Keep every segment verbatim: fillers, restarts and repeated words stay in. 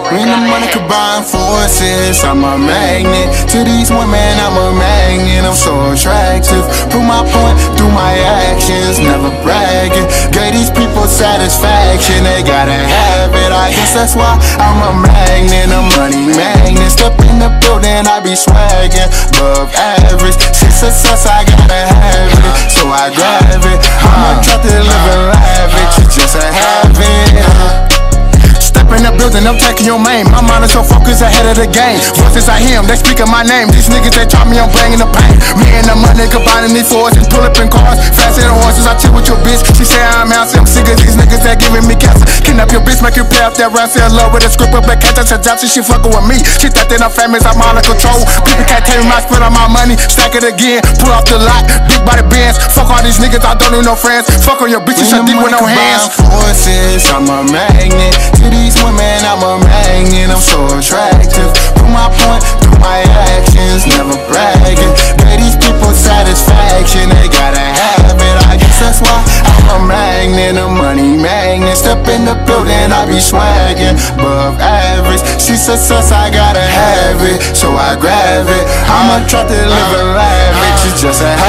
When the money combine forces, I'm a magnet. To these women, I'm a magnet. I'm so attractive. Prove my point through my actions, never bragging. Gave these people satisfaction, they gotta have it. I guess that's why I'm a magnet, a money magnet. Step in the building, I be swagging above average. See success, I gotta have it, so I grab it. I'm attracted to living lavish, it's just a habit. In the building, I'm taking your main. My mind is so focused ahead of the game. Voices I hear them, they speaking my name. These niggas, they try me, I'm banging the pain. Me and the money combining these forces, pull up in cars, faster than horses. I chill with your bitch. She say I'm out, I'm sick of these niggas that giving me cancer. Kidnap your bitch, make you pay up that rap, say love with a script up like catch. That's a job, she fucking with me. She thought that I'm famous, I'm out of control. People can't tell me my split on my money. Stack it again, pull off the lot, big body bands. Fuck all these niggas, I don't need no friends. Fuck on your bitches, I deep with no hands. Forces, I'm a magnet. To these women, I'm a magnet, I'm so attractive. Prove my point through my actions, never bragging. Gave these people satisfaction, they gotta have it. I guess that's why I'm a magnet, a money magnet. Step in the building, I be swagging above average. See success, I gotta have it, so I grab it. I'm attracted to living lavish, it's just a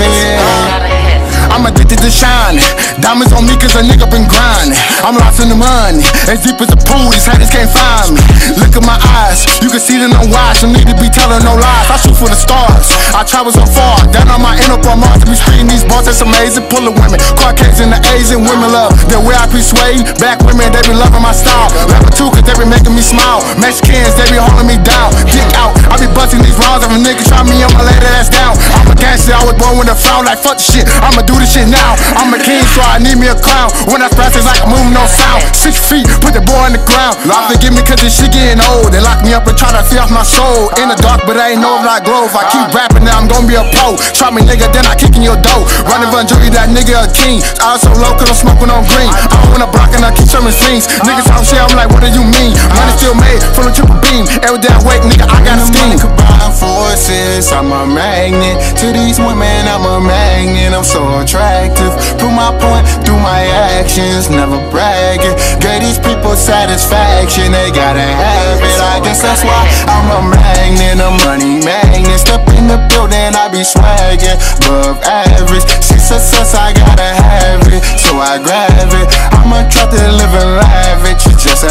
habit. I'm addicted to shining. Diamonds on me cause a nigga been grinding. I'm lost in the money, as deep as the pool, these haters can't find me. Look at my eyes, you can see that I'm wise. You need to be telling no lies, I shoot for the stars. I travel so far, down on my inner on Mars. To be speeding these bars, that's amazing. Pulling women, Caucasian, the Asian women love the way I persuade. Black women, they be loving my style. Level two, cause they be making me smile. Mexicans, they be holding me down. Dick out, I be busting these rounds. If a nigga try me, I'ma lay that ass down. I'm a gangster, I was born with a frown. Like fuck the shit, I'ma do this shit now. I'm a king, so I need me a clown. When I splash, it's like a move, no sound. Six feet, put the boy on the ground. Lord forgive me cause this shit getting old. They lock me up and try to see off my soul. In the dark, but I ain't know if I glow. If I keep rapping, then I'm gonna be a pro. Try me nigga, then I kick in your dough. Running Von Joey, that nigga a king. I was so low cause I'm smoking on green. I don't wanna block and I keep serving scenes. Niggas talk shit, I'm like, what do you mean? Money still made from the triple beam. Every day I wake, nigga, I got a scheme. Combine forces, I'm a magnet. To these women, I'm a magnet. I'm so attractive. Prove my point through my actions, never bragging. Gave these people satisfaction, they gotta have it. I guess that's why I'm a magnet, a money magnet. Step in the building, I be swagging above average. See success, I gotta have it, so I grab it. I'm attracted to living lavish, it's just